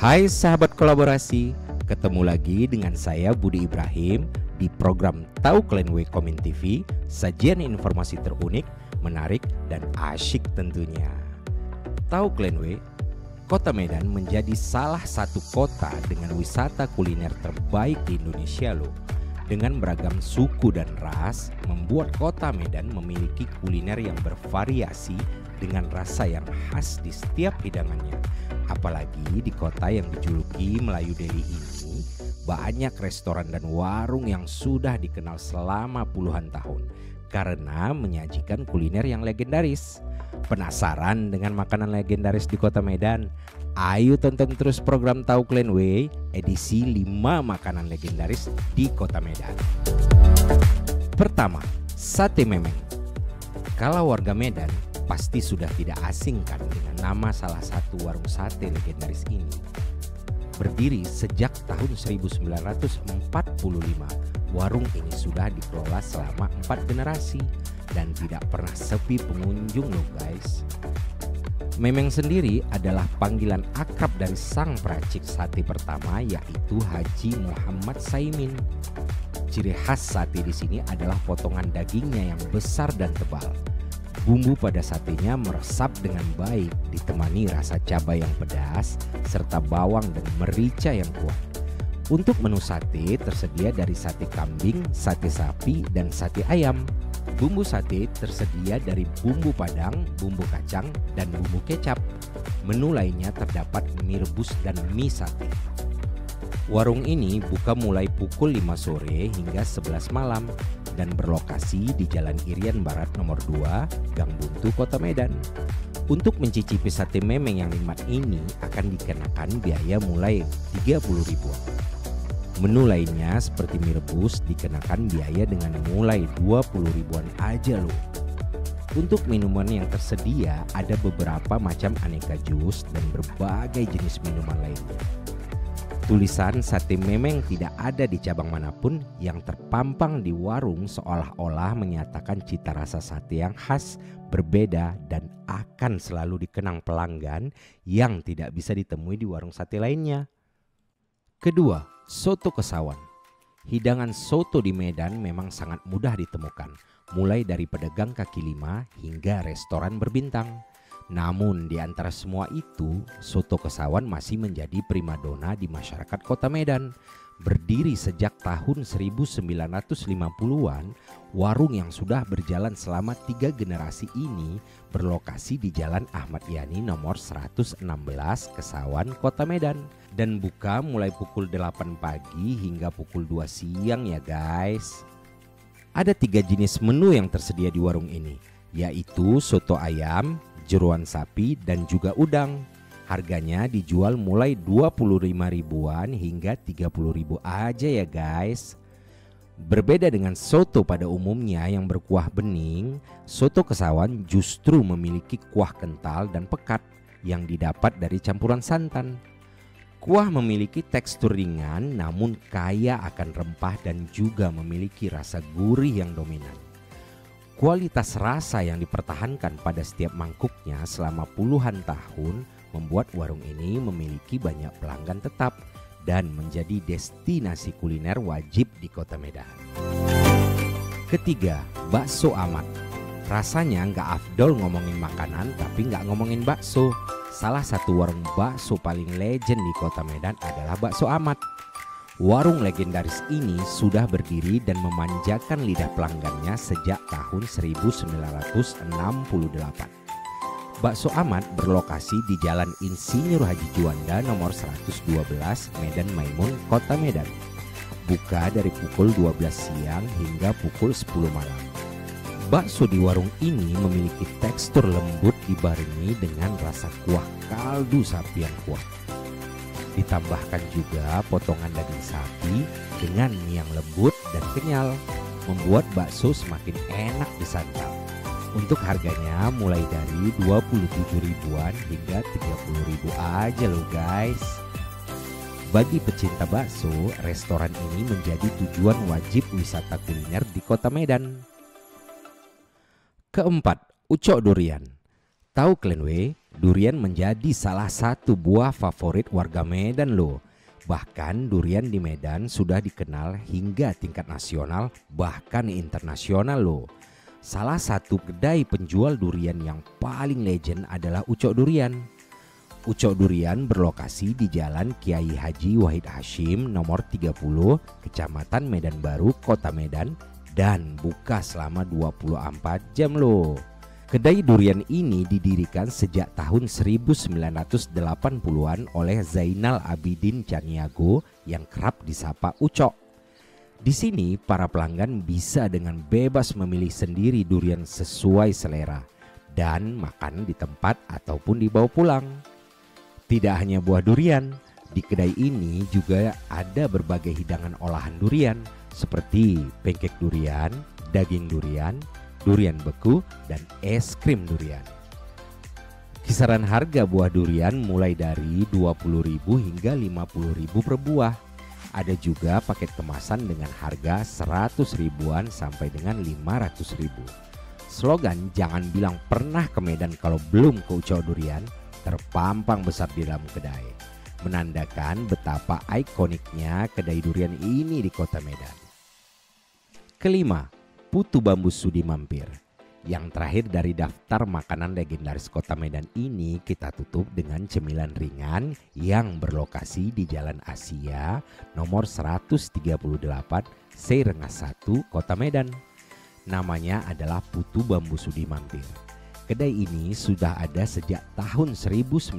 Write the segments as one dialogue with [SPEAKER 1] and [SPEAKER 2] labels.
[SPEAKER 1] Hai sahabat kolaborasi, ketemu lagi dengan saya Budi Ibrahim di program Tahu Klen We Koming TV, sajian informasi terunik, menarik dan asyik tentunya. Tahu Klen We, Kota Medan menjadi salah satu kota dengan wisata kuliner terbaik di Indonesia loh. Dengan beragam suku dan ras, membuat Kota Medan memiliki kuliner yang bervariasi dengan rasa yang khas di setiap hidangannya. Apalagi di kota yang dijuluki Melayu Delhi ini, banyak restoran dan warung yang sudah dikenal selama puluhan tahun karena menyajikan kuliner yang legendaris. Penasaran dengan makanan legendaris di Kota Medan? Ayo tonton terus program Tahu Klen We edisi 5 makanan legendaris di Kota Medan. Pertama, sate memeng. Kalau warga Medan pasti sudah tidak asing kan dengan nama salah satu warung sate legendaris ini. Berdiri sejak tahun 1945, warung ini sudah dikelola selama 4 generasi dan tidak pernah sepi pengunjung loh guys. Memeng sendiri adalah panggilan akrab dari sang peracik sate pertama, yaitu Haji Muhammad Saimin. Ciri khas sate di sini adalah potongan dagingnya yang besar dan tebal. Bumbu pada satenya meresap dengan baik, ditemani rasa cabai yang pedas serta bawang dan merica yang kuat. Untuk menu sate tersedia dari sate kambing, sate sapi, dan sate ayam. Bumbu sate tersedia dari bumbu padang, bumbu kacang, dan bumbu kecap. Menu lainnya terdapat mie rebus dan mie sate. Warung ini buka mulai pukul 5 sore hingga 11 malam dan berlokasi di Jalan Irian Barat nomor 2, Gang Buntu, Kota Medan. Untuk mencicipi sate memeng yang nikmat ini akan dikenakan biaya mulai 30 ribuan. Menu lainnya seperti mie rebus dikenakan biaya dengan mulai 20 ribuan aja loh. Untuk minuman yang tersedia ada beberapa macam aneka jus dan berbagai jenis minuman lainnya. Tulisan sate memeng tidak ada di cabang manapun, yang terpampang di warung seolah-olah menyatakan cita rasa sate yang khas, berbeda, dan akan selalu dikenang pelanggan yang tidak bisa ditemui di warung sate lainnya. Kedua, soto Kesawan. Hidangan soto di Medan memang sangat mudah ditemukan, mulai dari pedagang kaki lima hingga restoran berbintang. Namun di antara semua itu, soto Kesawan masih menjadi primadona di masyarakat Kota Medan. Berdiri sejak tahun 1950-an, warung yang sudah berjalan selama 3 generasi ini berlokasi di Jalan Ahmad Yani nomor 116 Kesawan, Kota Medan, dan buka mulai pukul 8 pagi hingga pukul 2 siang ya guys. Ada 3 jenis menu yang tersedia di warung ini, yaitu soto ayam, jeroan sapi, dan juga udang. Harganya dijual mulai 25 ribuan hingga 30 ribu aja ya guys. Berbeda dengan soto pada umumnya yang berkuah bening, soto Kesawan justru memiliki kuah kental dan pekat yang didapat dari campuran santan. Kuah memiliki tekstur ringan namun kaya akan rempah dan juga memiliki rasa gurih yang dominan. Kualitas rasa yang dipertahankan pada setiap mangkuknya selama puluhan tahun membuat warung ini memiliki banyak pelanggan tetap dan menjadi destinasi kuliner wajib di Kota Medan. Ketiga, bakso Ahmad. Rasanya nggak afdol ngomongin makanan tapi nggak ngomongin bakso. Salah satu warung bakso paling legend di Kota Medan adalah bakso Ahmad. Warung legendaris ini sudah berdiri dan memanjakan lidah pelanggannya sejak tahun 1968. Bakso Ahmad berlokasi di Jalan Insinyur Haji Juanda nomor 112 Medan Maimun, Kota Medan. Buka dari pukul 12 siang hingga pukul 10 malam. Bakso di warung ini memiliki tekstur lembut dibarengi dengan rasa kuah kaldu sapi yang kuat. Ditambahkan juga potongan daging sapi dengan mie yang lembut dan kenyal, membuat bakso semakin enak disantap. Untuk harganya mulai dari 27 ribuan hingga 30 ribu aja loh guys. Bagi pecinta bakso, restoran ini menjadi tujuan wajib wisata kuliner di Kota Medan. Keempat, Ucok Durian. Tahu Klen We, durian menjadi salah satu buah favorit warga Medan loh. Bahkan durian di Medan sudah dikenal hingga tingkat nasional bahkan internasional loh. Salah satu kedai penjual durian yang paling legend adalah Ucok Durian. Ucok Durian berlokasi di Jalan Kiai Haji Wahid Hasyim nomor 30, Kecamatan Medan Baru, Kota Medan, dan buka selama 24 jam loh. Kedai durian ini didirikan sejak tahun 1980-an oleh Zainal Abidin Caniago yang kerap disapa Ucok. Di sini para pelanggan bisa dengan bebas memilih sendiri durian sesuai selera dan makan di tempat ataupun dibawa pulang. Tidak hanya buah durian, di kedai ini juga ada berbagai hidangan olahan durian seperti pancake durian, daging durian, durian beku, dan es krim durian. Kisaran harga buah durian mulai dari 20.000 hingga 50.000 per buah. Ada juga paket kemasan dengan harga 100 ribuan sampai dengan 500.000. Slogan "Jangan bilang pernah ke Medan kalau belum ke Ucok Durian" terpampang besar di dalam kedai, menandakan betapa ikoniknya kedai durian ini di kota Medan. Kelima, Putu Bambu Sudi Mampir. Yang terakhir dari daftar makanan legendaris kota Medan ini kita tutup dengan cemilan ringan yang berlokasi di Jalan Asia nomor 138 Seirengas 1 Kota Medan. Namanya adalah Putu Bambu Sudi Mampir. Kedai ini sudah ada sejak tahun 1969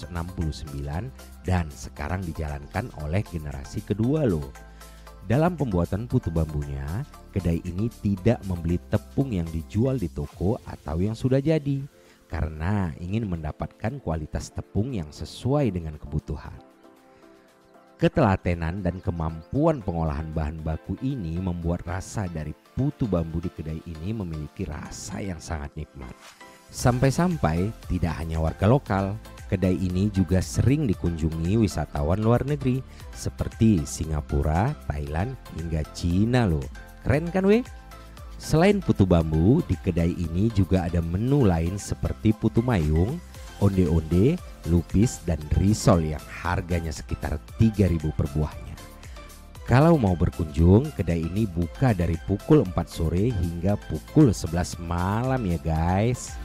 [SPEAKER 1] dan sekarang dijalankan oleh generasi kedua loh. Dalam pembuatan putu bambunya, kedai ini tidak membeli tepung yang dijual di toko atau yang sudah jadi karena ingin mendapatkan kualitas tepung yang sesuai dengan kebutuhan. Ketelatenan dan kemampuan pengolahan bahan baku ini membuat rasa dari putu bambu di kedai ini memiliki rasa yang sangat nikmat. Sampai-sampai tidak hanya warga lokal, kedai ini juga sering dikunjungi wisatawan luar negeri seperti Singapura, Thailand, hingga Cina loh. Keren kan weh? Selain putu bambu, di kedai ini juga ada menu lain seperti putu mayung, onde-onde, lupis, dan risol yang harganya sekitar 3.000 per buahnya. Kalau mau berkunjung, kedai ini buka dari pukul 4 sore hingga pukul 11 malam ya guys.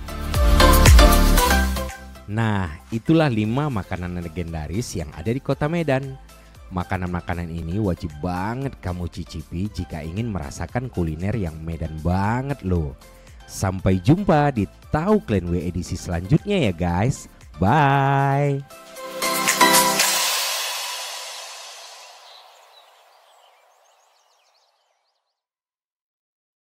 [SPEAKER 1] Nah, itulah 5 makanan legendaris yang ada di kota Medan. Makanan-makanan ini wajib banget kamu cicipi jika ingin merasakan kuliner yang Medan banget loh. Sampai jumpa di Tahu Klen W edisi selanjutnya ya guys. Bye.